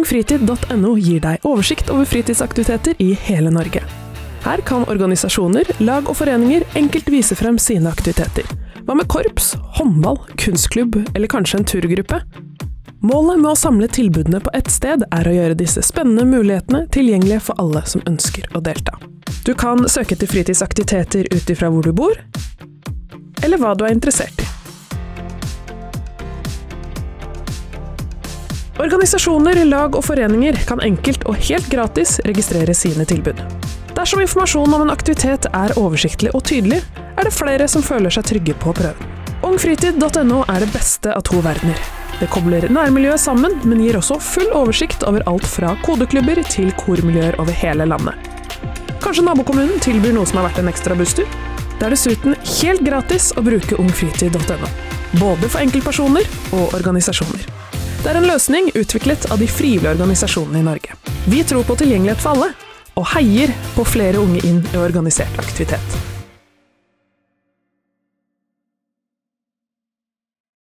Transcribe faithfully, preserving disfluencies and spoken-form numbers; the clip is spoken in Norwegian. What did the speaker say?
ungfritid punktum no gir deg oversikt over fritidsaktiviteter i hele Norge. Her kan organisasjoner, lag og foreninger enkelt vise frem sine aktiviteter. Hva med korps, håndball, kunstklubb eller kanskje en turgruppe? Målet med å samle tilbudene på ett sted er å gjøre disse spennende mulighetene tilgjengelige for alle som ønsker å delta. Du kan søke til fritidsaktiviteter ut ifra hvor du bor, eller hva du er interessert i. Organisasjoner, lag og foreninger kan enkelt og helt gratis registrere sine tilbud. Dersom informasjon om en aktivitet er oversiktlig og tydelig, er det flere som føler seg trygge på prøven. ungfritid punktum no er det beste av to verdener. Det kobler nærmiljøet sammen, men gir også full oversikt over alt fra kodeklubber til kormiljøer over hele landet. Kanskje nabokommunen tilbyr noe som har vært en ekstra busstur? Det er dessuten helt gratis å bruke ungfritid punktum no, både for enkeltpersoner og organisasjoner. Det er en løsning utviklet av de frivillige organisasjonene i Norge. Vi tror på tilgjengelighet for alle, og heier på flere unge inn i organisert aktivitet.